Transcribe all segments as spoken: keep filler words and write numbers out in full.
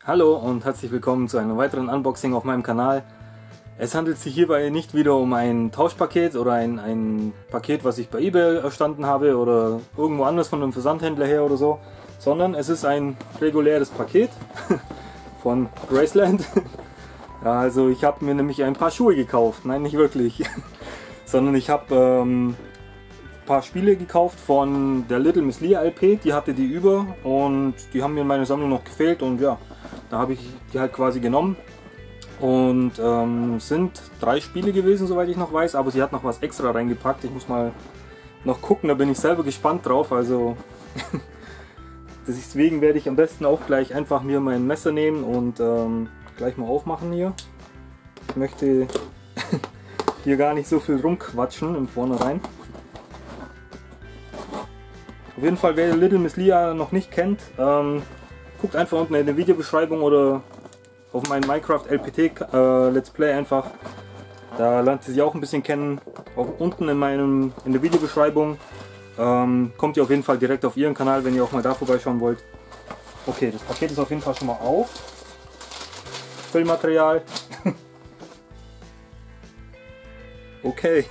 Hallo und herzlich willkommen zu einem weiteren Unboxing auf meinem Kanal. Es handelt sich hierbei nicht wieder um ein Tauschpaket oder ein, ein Paket, was ich bei eBay erstanden habe oder irgendwo anders von einem Versandhändler her oder so, sondern es ist ein reguläres Paket von Graceland. Ja, also ich habe mir nämlich ein paar Schuhe gekauft, nein nicht wirklich, sondern ich habe ähm, ein paar Spiele gekauft von der Little Miss Leah L P, die hatte die über und die haben mir in meiner Sammlung noch gefehlt und ja, da habe ich die halt quasi genommen. Und ähm, sind drei Spiele gewesen, soweit ich noch weiß, aber sie hat noch was extra reingepackt. Ich muss mal noch gucken, da bin ich selber gespannt drauf. Also deswegen werde ich am besten auch gleich einfach mir mein Messer nehmen und ähm, gleich mal aufmachen hier. Ich möchte hier gar nicht so viel rumquatschen im Vornherein. Auf jeden Fall, wer Little Miss Leah noch nicht kennt, ähm, guckt einfach unten in der Videobeschreibung oder auf meinem Minecraft L P T äh, Let's Play einfach. Da lernt ihr sie auch ein bisschen kennen. Auch unten in, meinem, in der Videobeschreibung ähm, kommt ihr auf jeden Fall direkt auf ihren Kanal, wenn ihr auch mal da vorbeischauen wollt. Okay, das Paket ist auf jeden Fall schon mal auf. Füllmaterial. Okay.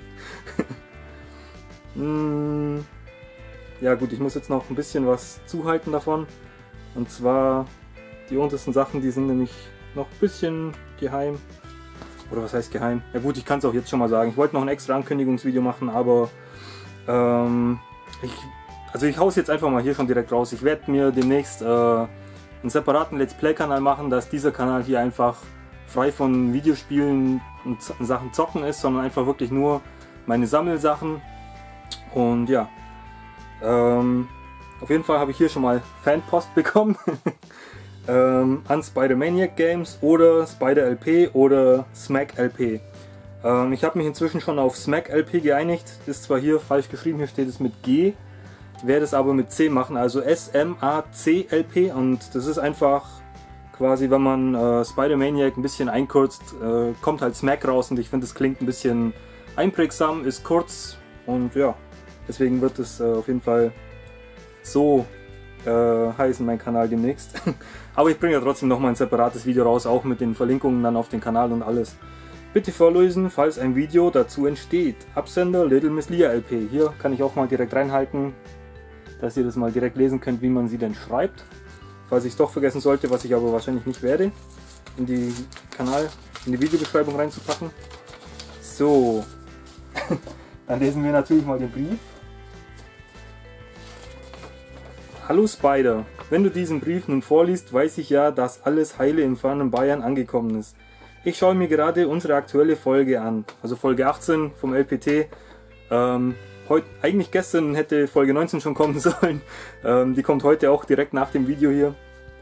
hm. Ja gut, ich muss jetzt noch ein bisschen was zuhalten davon. Und zwar die untersten Sachen, die sind nämlich noch ein bisschen geheim. Oder was heißt geheim? Ja gut, ich kann es auch jetzt schon mal sagen. Ich wollte noch ein extra Ankündigungsvideo machen, aber ähm, ich, also ich hau's jetzt einfach mal hier schon direkt raus. Ich werde mir demnächst äh, einen separaten Let's Play Kanal machen, dass dieser Kanal hier einfach frei von Videospielen und Sachen zocken ist, sondern einfach wirklich nur meine Sammelsachen. Und ja, ähm, auf jeden Fall habe ich hier schon mal Fanpost bekommen ähm, an Spider-Maniac Games oder Spider L P oder Smack L P. Ähm, ich habe mich inzwischen schon auf Smack L P geeinigt. Ist zwar hier falsch geschrieben, hier steht es mit G, werde es aber mit C machen, also S M A C L P, und das ist einfach quasi, wenn man äh, Spider-Maniac ein bisschen einkürzt, äh, kommt halt Smack raus, und ich finde, es klingt ein bisschen einprägsam, ist kurz und ja, deswegen wird es äh, auf jeden Fall so äh, heißen, mein Kanal demnächst. Aber ich bringe ja trotzdem noch mal ein separates Video raus, auch mit den Verlinkungen dann auf den Kanal und alles. Bitte vorlesen, falls ein Video dazu entsteht. Absender Little Miss Leah L P. Hier kann ich auch mal direkt reinhalten, dass ihr das mal direkt lesen könnt, wie man sie denn schreibt. Falls ich es doch vergessen sollte, was ich aber wahrscheinlich nicht werde, in die Kanal, in die Videobeschreibung reinzupacken. So, dann lesen wir natürlich mal den Brief. Hallo Spider, wenn du diesen Brief nun vorliest, weiß ich ja, dass alles heile im fernen Bayern angekommen ist. Ich schaue mir gerade unsere aktuelle Folge an, also Folge achtzehn vom L P T. Ähm, heute, eigentlich gestern hätte Folge neunzehn schon kommen sollen, ähm, die kommt heute auch direkt nach dem Video hier.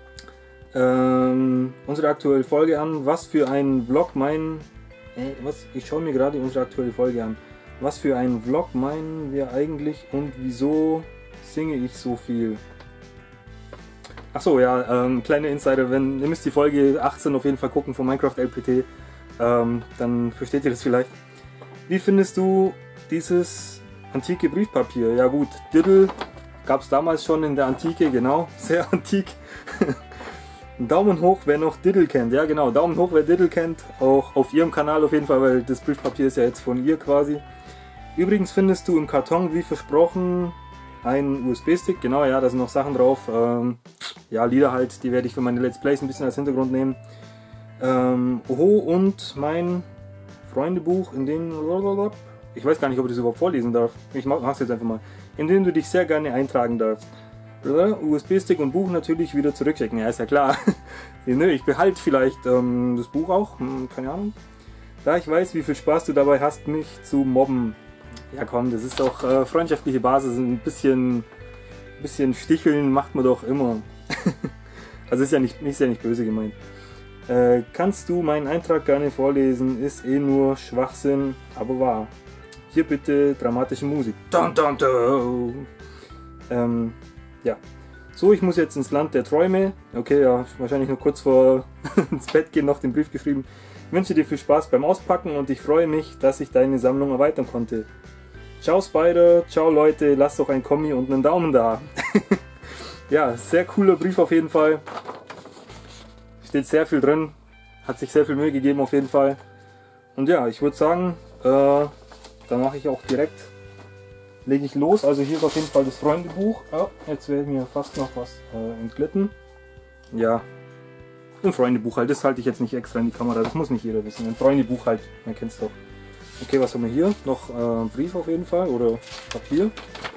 Ähm, unsere aktuelle Folge an, was für ein Vlog mein... Äh, was? Ich schaue mir gerade unsere aktuelle Folge an. Was für ein Vlog meinen wir eigentlich und wieso singe ich so viel? Achso, ja, ähm, kleine Insider, wenn ihr müsst die Folge achtzehn auf jeden Fall gucken von Minecraft L P T, ähm, dann versteht ihr das vielleicht. Wie findest du dieses antike Briefpapier? Ja gut, Diddle gab es damals schon in der Antike, genau, sehr antik. Daumen hoch, wer noch Diddle kennt, ja genau, Daumen hoch, wer Diddle kennt, auch auf ihrem Kanal auf jeden Fall, weil das Briefpapier ist ja jetzt von ihr quasi. Übrigens findest du im Karton, wie versprochen, ein U S B-Stick, genau, ja, da sind noch Sachen drauf, ähm, ja, Lieder halt, die werde ich für meine Let's Plays ein bisschen als Hintergrund nehmen. Ähm, oho, und mein Freundebuch, in dem, ich weiß gar nicht, ob ich das überhaupt vorlesen darf, ich mach's jetzt einfach mal, in dem du dich sehr gerne eintragen darfst. U S B-Stick und Buch natürlich wieder zurückschicken, ja, ist ja klar. Nö, ich behalte vielleicht ähm, das Buch auch, hm, keine Ahnung. Da ich weiß, wie viel Spaß du dabei hast, mich zu mobben. Ja komm, das ist doch äh, freundschaftliche Basis, ein bisschen, bisschen sticheln macht man doch immer. Also ist ja nicht, ist ja nicht böse gemeint. Äh, kannst du meinen Eintrag gerne vorlesen, ist eh nur Schwachsinn, aber wahr. Hier bitte dramatische Musik. Dun, dun, dun. Ähm, ja. So, ich muss jetzt ins Land der Träume. Okay, ja, wahrscheinlich nur kurz vor ins Bett gehen noch den Brief geschrieben. Ich wünsche dir viel Spaß beim Auspacken und ich freue mich, dass ich deine Sammlung erweitern konnte. Ciao Spider, ciao Leute, lasst doch ein Kommi und einen Daumen da. Ja, sehr cooler Brief auf jeden Fall. steht sehr viel drin, hat sich sehr viel Mühe gegeben auf jeden Fall. Und ja, ich würde sagen, äh, dann mache ich auch direkt, lege ich los. Also hier ist auf jeden Fall das Freundebuch. Oh, jetzt wäre mir fast noch was äh, entglitten. Ja, ein Freundebuch halt, das halte ich jetzt nicht extra in die Kamera, das muss nicht jeder wissen. Ein Freundebuch halt, man kennt es doch. Okay, was haben wir hier? Noch äh, einen Brief auf jeden Fall oder Papier.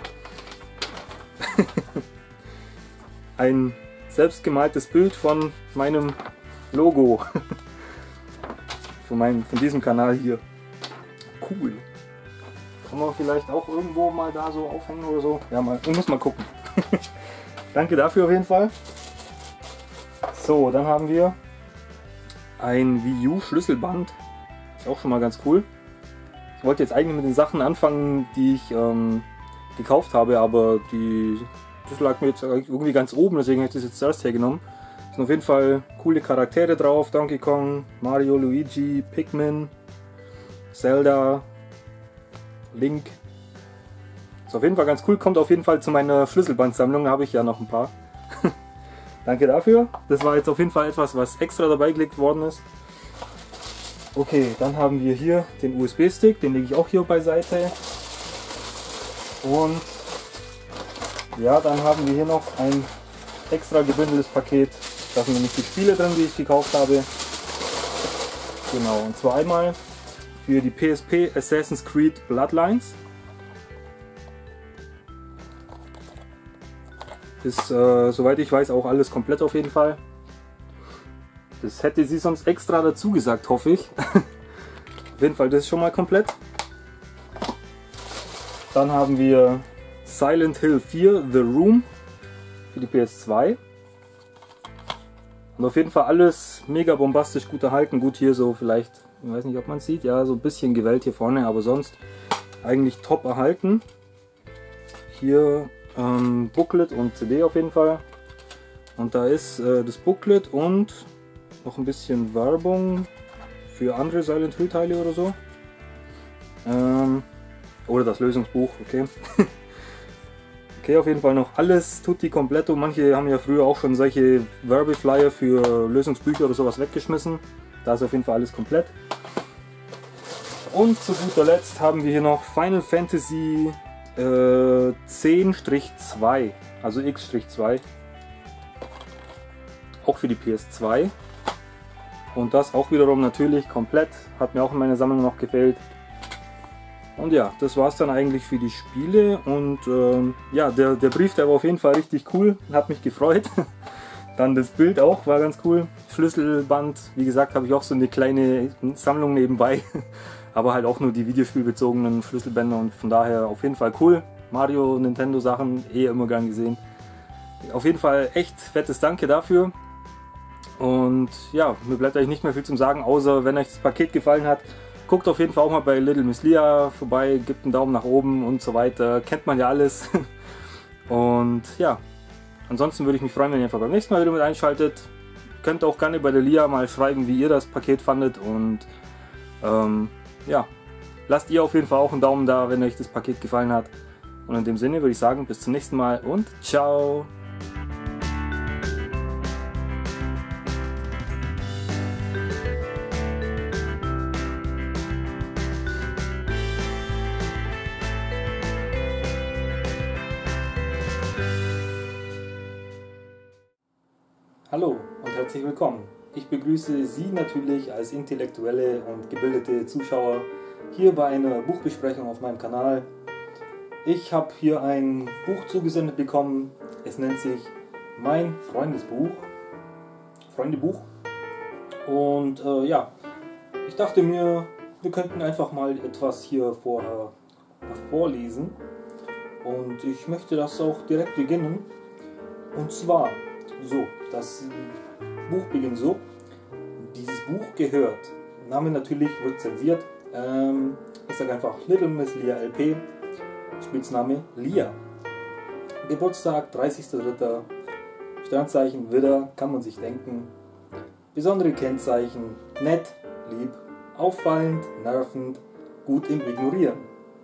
Ein selbstgemaltes Bild von meinem Logo. von, meinem, von diesem Kanal hier. Cool. Kann man vielleicht auch irgendwo mal da so aufhängen oder so? Ja, mal, ich muss mal gucken. Danke dafür auf jeden Fall. So, dann haben wir ein Wii U Schlüsselband. Ist auch schon mal ganz cool. Ich wollte jetzt eigentlich mit den Sachen anfangen, die ich ähm, gekauft habe, aber die, das lag mir jetzt irgendwie ganz oben, deswegen habe ich das jetzt zuerst hergenommen. Es sind auf jeden Fall coole Charaktere drauf: Donkey Kong, Mario, Luigi, Pikmin, Zelda, Link. Ist auf jeden Fall ganz cool, kommt auf jeden Fall zu meiner Schlüsselbandsammlung, da habe ich ja noch ein paar. Danke dafür. Das war jetzt auf jeden Fall etwas, was extra dabei gelegt worden ist. Okay, dann haben wir hier den U S B-Stick, den lege ich auch hier beiseite. Und ja, dann haben wir hier noch ein extra gebündeltes Paket. Da sind nämlich die Spiele drin, die ich gekauft habe. Genau, und zwar einmal für die P S P Assassin's Creed Bloodlines. Ist, äh, soweit ich weiß, auch alles komplett auf jeden Fall. Das hätte sie sonst extra dazu gesagt, hoffe ich. Auf jeden Fall, das ist schon mal komplett. Dann haben wir Silent Hill vier The Room für die P S zwei. Und auf jeden Fall alles mega bombastisch gut erhalten. Gut, hier so vielleicht, ich weiß nicht, ob man es sieht, ja, so ein bisschen gewellt hier vorne, aber sonst eigentlich top erhalten. Hier ähm, Booklet und C D auf jeden Fall. Und da ist äh, das Booklet und noch ein bisschen Werbung für andere Silent Hill Teile oder so. Ähm, oder das Lösungsbuch, okay. Okay, auf jeden Fall noch alles tutti completo. Manche haben ja früher auch schon solche Werbeflyer für Lösungsbücher oder sowas weggeschmissen. Da ist auf jeden Fall alles komplett. Und zu guter Letzt haben wir hier noch Final Fantasy äh, zehn zwei, also X zwei. Auch für die P S zwei. Und das auch wiederum natürlich komplett. Hat mir auch in meiner Sammlung noch gefehlt. Und ja, das war es dann eigentlich für die Spiele. Und ähm, ja, der, der Brief, der war auf jeden Fall richtig cool. Hat mich gefreut. Dann das Bild auch, war ganz cool. Schlüsselband, wie gesagt, habe ich auch so eine kleine Sammlung nebenbei. Aber halt auch nur die videospielbezogenen Schlüsselbänder. Und von daher auf jeden Fall cool. Mario, Nintendo Sachen, eh immer gern gesehen. Auf jeden Fall echt fettes Danke dafür. Und ja, mir bleibt eigentlich nicht mehr viel zum Sagen, außer wenn euch das Paket gefallen hat, guckt auf jeden Fall auch mal bei Little Miss Lia vorbei, gebt einen Daumen nach oben und so weiter, kennt man ja alles. Und ja, ansonsten würde ich mich freuen, wenn ihr einfach beim nächsten Mal wieder mit einschaltet. Könnt auch gerne bei der Lia mal schreiben, wie ihr das Paket fandet, und ähm, ja, lasst ihr auf jeden Fall auch einen Daumen da, wenn euch das Paket gefallen hat. Und in dem Sinne würde ich sagen, bis zum nächsten Mal und ciao! Hallo und herzlich willkommen. Ich begrüße Sie natürlich als intellektuelle und gebildete Zuschauer hier bei einer Buchbesprechung auf meinem Kanal. Ich habe hier ein Buch zugesendet bekommen. Es nennt sich Mein Freundesbuch. Freundebuch. Und äh, ja, ich dachte mir, wir könnten einfach mal etwas hier vorher vorlesen. Und ich möchte das auch direkt beginnen. Und zwar so, das Buch beginnt so. Dieses Buch gehört, Name natürlich wird zensiert, ähm, ich sage einfach Little Miss Lia L P, Spitzname Lia. Geburtstag dreißigster dritter Sternzeichen Widder, kann man sich denken. Besondere Kennzeichen: nett, lieb, auffallend, nervend, gut im Ignorieren.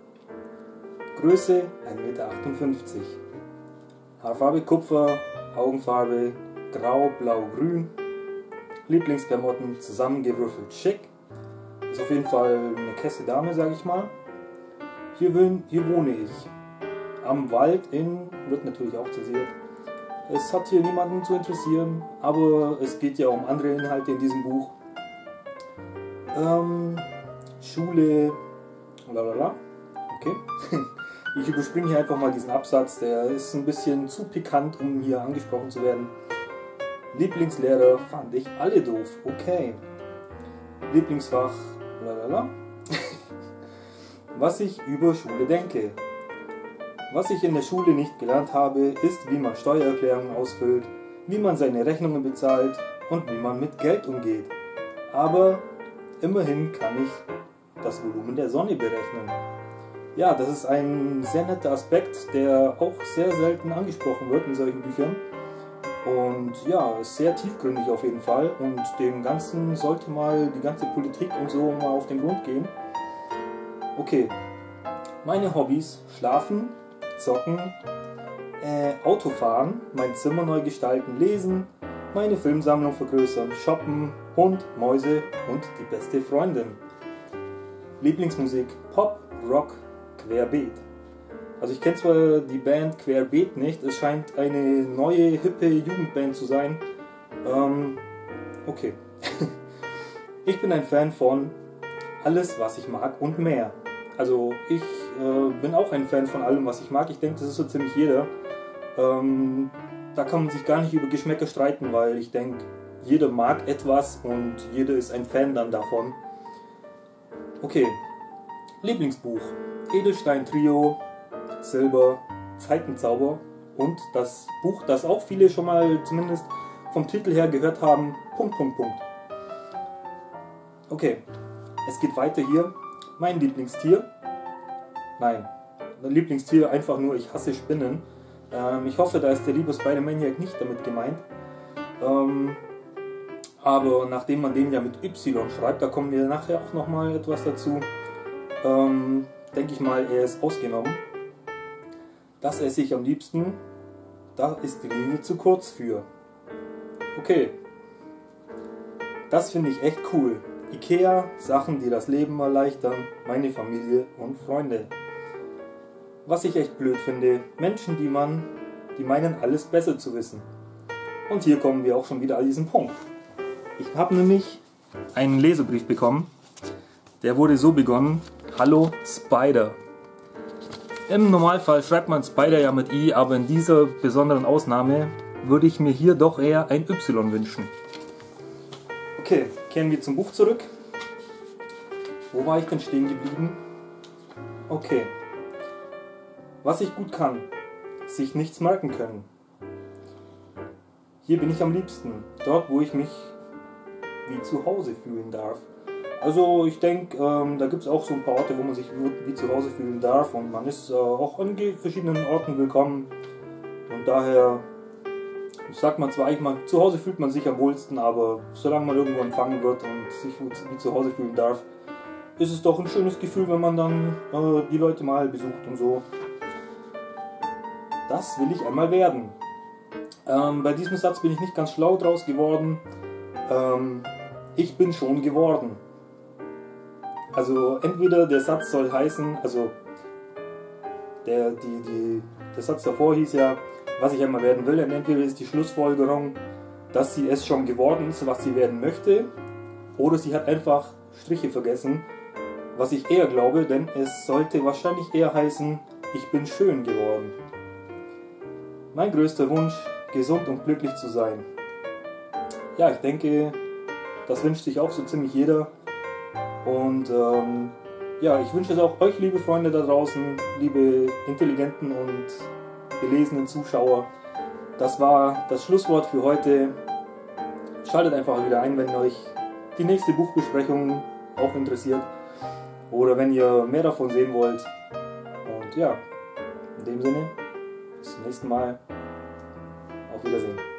Größe ein Meter achtundfünfzig. Haarfarbe Kupfer, Augenfarbe grau, blau, grün. Lieblingsklamotten zusammengewürfelt schick. Ist auf jeden Fall eine Kesse Dame, sage ich mal. Hier, will, hier wohne ich. Am Wald in, wird natürlich auch zäsiert. Es hat hier niemanden zu interessieren, aber es geht ja um andere Inhalte in diesem Buch. Ähm, Schule, lalala. Okay. Ich überspringe hier einfach mal diesen Absatz, der ist ein bisschen zu pikant, um hier angesprochen zu werden. Lieblingslehrer fand ich alle doof. Okay. Lieblingsfach, lalala. Was ich über Schule denke. Was ich in der Schule nicht gelernt habe, ist, wie man Steuererklärungen ausfüllt, wie man seine Rechnungen bezahlt und wie man mit Geld umgeht. Aber immerhin kann ich das Volumen der Sonne berechnen. Ja, das ist ein sehr netter Aspekt, der auch sehr selten angesprochen wird in solchen Büchern. Und ja, ist sehr tiefgründig auf jeden Fall. Und dem Ganzen sollte mal die ganze Politik und so mal auf den Grund gehen. Okay, meine Hobbys: Schlafen, Zocken, äh, Autofahren, mein Zimmer neu gestalten, lesen, meine Filmsammlung vergrößern, shoppen, Hund, Mäuse und die beste Freundin. Lieblingsmusik: Pop, Rock, Querbeet. Also ich kenne zwar die Band Querbeet nicht, es scheint eine neue, hippe Jugendband zu sein. Ähm, okay. Ich bin ein Fan von alles, was ich mag und mehr. Also ich äh, bin auch ein Fan von allem, was ich mag. Ich denke, das ist so ziemlich jeder. Ähm, da kann man sich gar nicht über Geschmäcker streiten, weil ich denke, jeder mag etwas und jeder ist ein Fan dann davon. Okay. Lieblingsbuch: Edelstein Trio, Silber, Zeitenzauber und das Buch, das auch viele schon mal zumindest vom Titel her gehört haben, Punkt, Punkt, Punkt. Okay, es geht weiter hier. Mein Lieblingstier? Nein, mein Lieblingstier einfach nur, ich hasse Spinnen. Ähm, ich hoffe, da ist der liebe Spider-Maniac nicht damit gemeint. Ähm, aber nachdem man den ja mit Y schreibt, da kommen wir nachher auch nochmal etwas dazu. Ähm, denke ich mal, er ist ausgenommen. Das esse ich am liebsten. Da ist die Linie zu kurz für. Okay. Das finde ich echt cool. Ikea, Sachen, die das Leben erleichtern, meine Familie und Freunde. Was ich echt blöd finde, Menschen, die man, die meinen, alles besser zu wissen. Und hier kommen wir auch schon wieder an diesen Punkt. Ich habe nämlich einen Leserbrief bekommen. Der wurde so begonnen: Hallo Spider. Im Normalfall schreibt man Spider ja mit I, aber in dieser besonderen Ausnahme würde ich mir hier doch eher ein Y wünschen. Okay, kehren wir zum Buch zurück. Wo war ich denn stehen geblieben? Okay. Was ich gut kann: sich nichts merken können. Hier bin ich am liebsten, dort wo ich mich wie zu Hause fühlen darf. Also ich denke, ähm, da gibt es auch so ein paar Orte, wo man sich wie zu Hause fühlen darf und man ist äh, auch an verschiedenen Orten willkommen. Und daher, ich sag mal zwar eigentlich mal, zu Hause fühlt man sich am wohlsten, aber solange man irgendwo empfangen wird und sich wie zu Hause fühlen darf, ist es doch ein schönes Gefühl, wenn man dann äh, die Leute mal besucht und so. Das will ich einmal werden. Ähm, bei diesem Satz bin ich nicht ganz schlau draus geworden. Ähm, ich bin schon geworden. Also entweder der Satz soll heißen, also der, die, die, der Satz davor hieß ja, was ich einmal werden will, und entweder ist die Schlussfolgerung, dass sie es schon geworden ist, was sie werden möchte, oder sie hat einfach Striche vergessen, was ich eher glaube, denn es sollte wahrscheinlich eher heißen, ich bin schön geworden. Mein größter Wunsch: gesund und glücklich zu sein. Ja, ich denke, das wünscht sich auch so ziemlich jeder. Und ähm, ja, ich wünsche es auch euch, liebe Freunde da draußen, liebe intelligenten und belesenen Zuschauer. Das war das Schlusswort für heute. Schaltet einfach wieder ein, wenn euch die nächste Buchbesprechung auch interessiert oder wenn ihr mehr davon sehen wollt. Und ja, in dem Sinne, bis zum nächsten Mal. Auf Wiedersehen.